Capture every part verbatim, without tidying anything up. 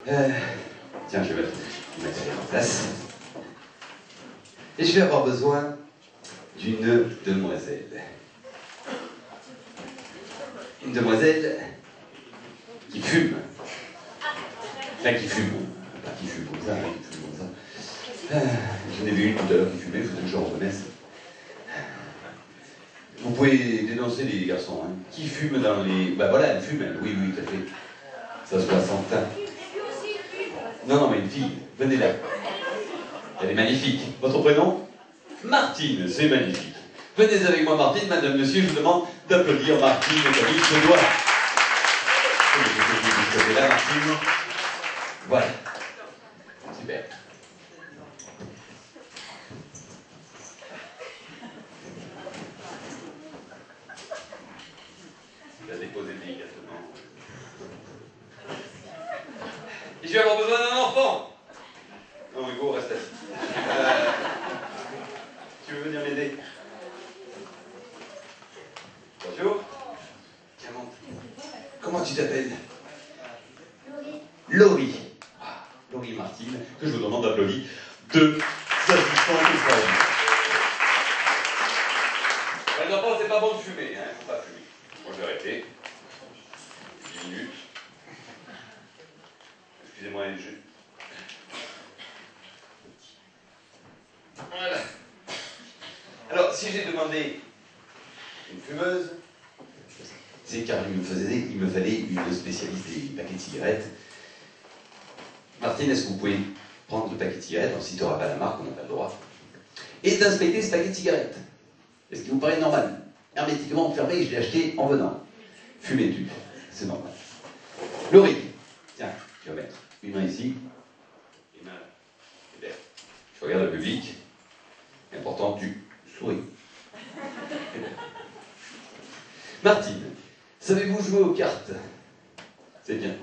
Euh, tiens, je vais mettre le matériel en place. Et je vais avoir besoin d'une demoiselle. Une demoiselle qui fume. Enfin, qui fume. Pas qui fume comme ça, hein, qui fume comme ça. Euh, J'en ai vu une tout à l'heure qui fumait, il faudrait que je reconnaisse. Vous pouvez dénoncer les garçons, hein. Qui fume dans les... Bah voilà, elle fume, elle. Oui, oui, tout à fait. Ça se voit sans teint. Non, non, mais une fille, venez là. Elle est magnifique. Votre prénom? Martine, c'est magnifique. Venez avec moi, Martine, madame, monsieur, je vous demande d'applaudir Martine comme il se doit. Vous là, Martine. Voilà. Super. Je vais la déposer délicatement. Et je vais avoir besoin d'un enfant. Non, Hugo, reste assis. Euh, tu veux venir m'aider? Bonjour. Tiens, monte. Comment tu t'appelles? Laurie. Laurie. Ah, Laurie Martine, que je vous demande d'applaudir. Deux assistants de travail. Les enfants, c'est pas bon de fumer, hein, faut pas fumer. Moi, je vais arrêter. dix minutes. Excusez-moi, je... Voilà. Alors, si j'ai demandé une fumeuse, c'est car il me, faisait, il me fallait une spécialiste des paquets de cigarettes. Martine, est-ce que vous pouvez prendre le paquet de cigarettes? Alors, si tu n'auras pas la marque, on n'a pas le droit. Et d'inspecter ce paquet de cigarettes. Est-ce qu'il vous paraît normal? Hermétiquement fermé, je l'ai acheté en venant. Fumez-tu? C'est normal. Laurie, tiens, tu vas mettre une main ici, une main là. Super. Je regarde le public. Important, tu souris. Martine, savez-vous jouer aux cartes? C'est bien.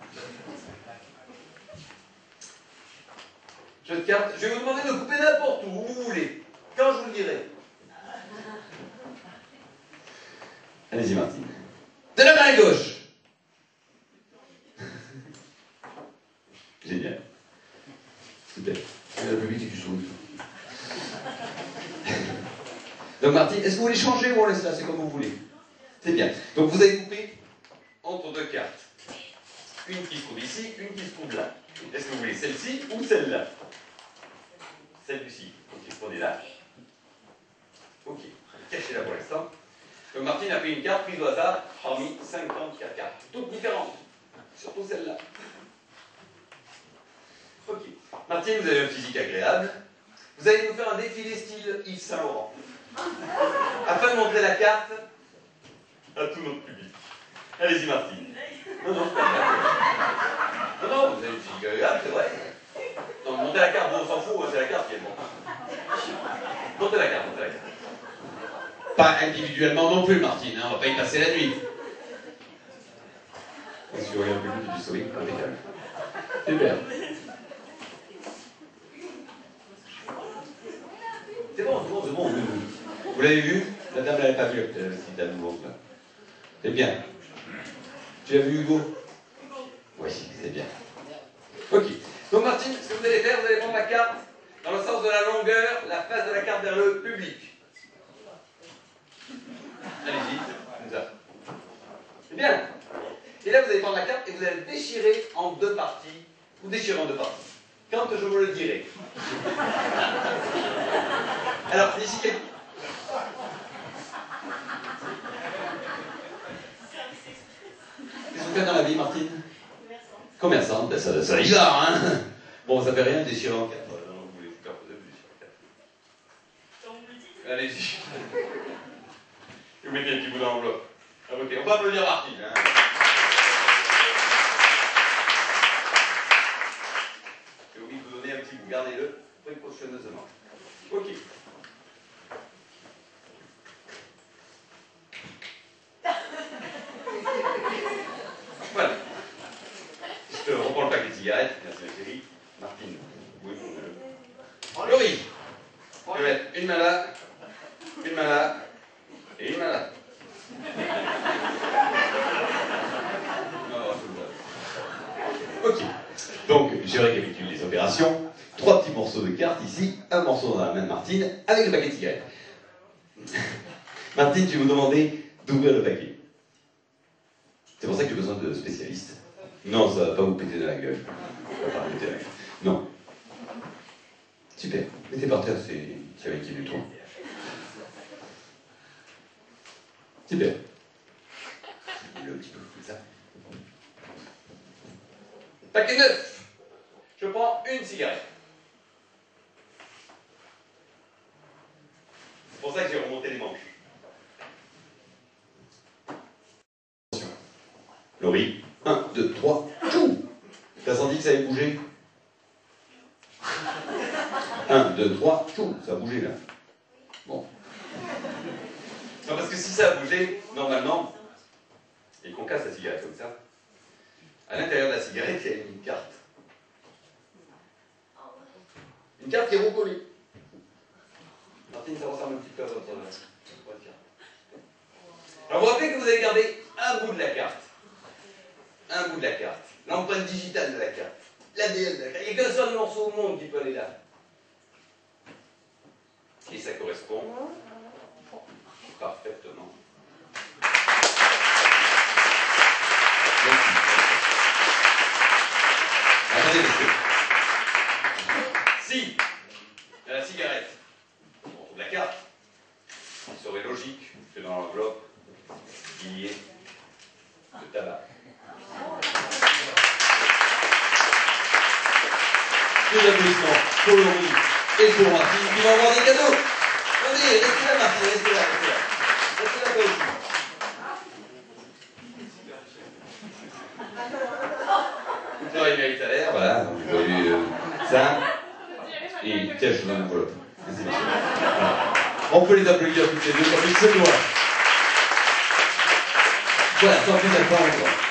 Jeu de cartes, je vais vous demander de couper n'importe où, où vous voulez, quand je vous le dirai. Allez-y, Martine. De la main gauche. Génial. Super. Le public et tu souris. Donc Martine, est-ce que vous voulez changer ou on laisse là? C'est comme vous voulez. C'est bien. Donc vous avez coupé entre deux cartes. Une qui se trouve ici, une qui se trouve là. Est-ce que vous voulez celle-ci ou celle-là? Celle du ci. Ok, prenez là. Ok, cachez-la pour l'instant. Donc Martine a pris une carte prise au hasard parmi cinquante-quatre cartes. Toutes différentes. Surtout celle-là. Ok. Martine, vous avez un physique agréable. Vous allez nous faire un défilé style Yves Saint Laurent. Afin de montrer la carte à tout notre public. Allez-y, Martine. Non, non, c'est pas grave. Non, non, vous avez une physique agréable, c'est vrai. Non, montez la carte, bon, on s'en fout, c'est la carte qui est bon. Montez la carte, montez la carte. Pas individuellement non plus, Martine, hein, on va pas y passer la nuit. Est-ce que vous regardez le public du souris? Impeccable. Super. C'est bon, c'est bon, c'est bon. Vous l'avez vu? La dame l'avait pas vu, la petite dame blonde là. C'est bien. Tu l'as vu, Hugo? Oui, c'est bien. Ok. Donc Martine, ce que vous allez faire, vous allez prendre la carte dans le sens de la longueur, la face de la carte vers le public. Allez-y, comme ça. C'est bien. Et là, vous allez prendre la carte et vous allez le déchirer en deux parties. Vous déchirez en deux parties. Quand je vous le dirai. Alors, ici, qu'est-ce que vous faites dans la vie, Martine? Commerçante. Ben ça, ça y va, hein. Bon, ça fait rien de déchirer en quatre. Non, vous voulez vous faire poser, vous déchirez en quatre. Allez-y. Vous mettez un petit bout dans l'enveloppe. Ah, ok, on va applaudir Martine. Hein. J'ai oublié de vous donner un petit bout. Gardez-le précautionneusement. Ok. Voilà. Je te reprends le paquet de cigarettes. Merci ma chérie. Martine. Oui, prenez-le. Laurie. Je vais mettre une main là, une main là, et une main là. Non, c'est bon. Ok. Donc, je récapitule les opérations. Trois petits morceaux de cartes ici, un morceau dans la main de Martine, avec le paquet de cigarettes. Martine, tu me demandais d'ouvrir le paquet. C'est pour ça que j'ai besoin de spécialistes. Non, ça va pas vous péter dans la gueule. Ça va pas vous péter dans la gueule. Non. Super. Mettez par terre, c'est avec qui du tout. Super. Le petit peu comme ça. Paquet neuf. Je prends une cigarette. C'est pour ça que j'ai remonté les manches. Attention. Laurie, un, deux, trois, tchou. T'as senti que ça avait bougé? un, deux, trois, tchou. Ça a bougé là. Bon. Non, parce que si ça a bougé, normalement, et qu'on casse la cigarette comme ça, à l'intérieur de la cigarette, il y a une carte. Une carte qui est recollée. Martine, ça ressemble un petit peu à votre carte. Alors vous vous rappelez que vous avez gardé un bout de la carte. Un bout de la carte. L'empreinte digitale de la carte. L'A D N de la carte. Il n'y a qu'un seul morceau au monde qui peut aller là. Et ça correspond parfaitement. Attendez, monsieur. Si, dans la cigarette, on trouve la carte, il serait logique que dans l'enveloppe, il y ait le tabac. Deux applaudissements pour Laurie et pour Martine qui vont avoir des cadeaux. Allez, restez là, Martine, restez là, restez là. Restez là, toi aussi. Non, il mérite à l'air, voilà. Vous avez euh, ça. Et tiens, je vous donne l'enveloppe. Merci, monsieur. Voilà. On peut les applaudir toutes les deux comme il se doit. Voilà, sans plus attendre.